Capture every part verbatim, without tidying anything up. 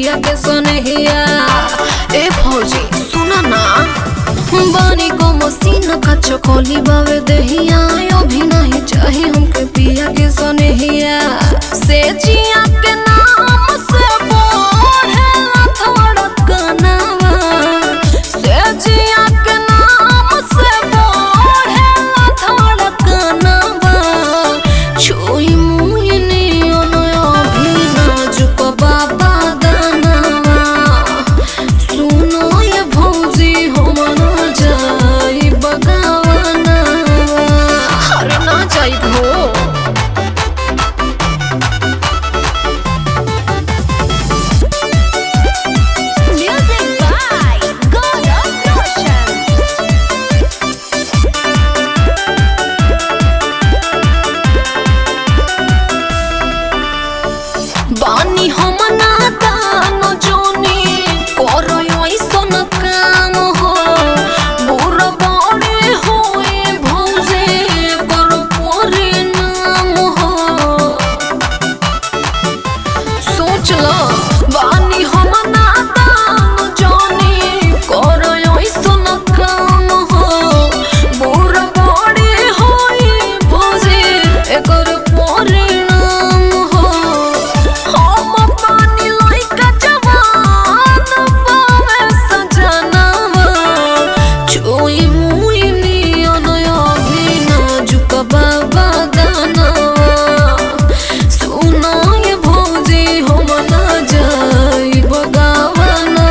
पिया के सनहिया। ए भौजी सुना ना, बानी को मसीन का चकोली बावे दहिया, अभी नहीं चाहिए हमके पिया के सनहिया। से जिया के नाम से बोहेला थोड़ा कनावा, से जिया के नाम से बोहेला थोड़ा कनावा। छुई मुई नियन अभी नाजुक बाबा दानवा, सुनो ये भौजी हम ना जाई बगावना। अरे ना जाई भो। बानी हम नादान जोनी करो ऐसन काम हो, बुरा बड़े होए भौजे करो परिणाम हो। सोच लो बानी हम नादान जोनी करो ऐसन काम हो, बुरा बड़े होए भौजे एकर परिणाम हो। हम पानी लइका जवान पावे सजनवा, छुई मुई नियन अभी नाजुक बाबा दानवा। सुनो ये भौजी हम ना जाई बगावना।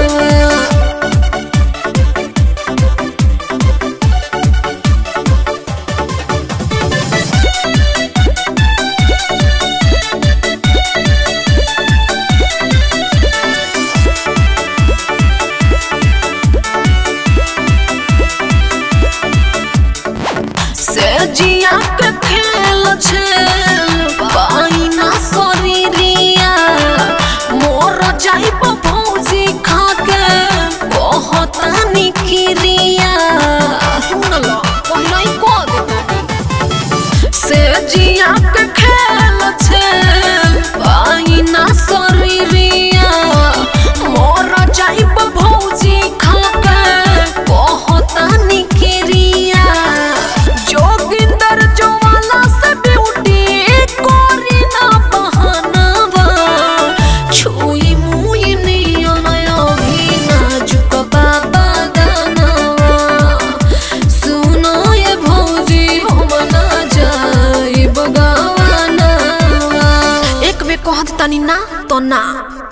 से जिया के खेल छेल पाई ना शरीरिया, मोर जाइब भौजी खा के कहतानी किरिया। सुन लो पहले कह दे। से जिया के खेल छेल पाई ना शरीरिया, मोर जाइब भौजी खा के कहतानी किरिया। जोगिंदर जोवाला से ब्यूटी कोरी ना बहानावा, छुई मुई नियन अभी नाजुक बाबा दानवा। सुनो ये भौजी हम ना जाई बगावना। एक बे कहत तनी ना तो ना।